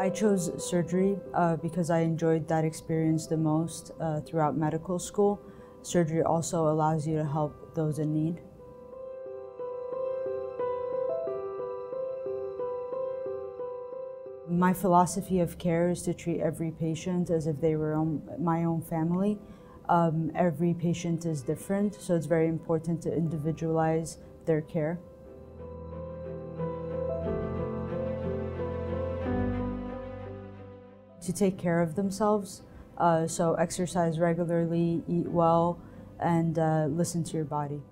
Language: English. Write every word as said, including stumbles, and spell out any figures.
I chose surgery uh, because I enjoyed that experience the most uh, throughout medical school. Surgery also allows you to help those in need. My philosophy of care is to treat every patient as if they were own, my own family. Um, every patient is different, so it's very important to individualize their care. To take care of themselves, uh, so exercise regularly, eat well, and uh, listen to your body.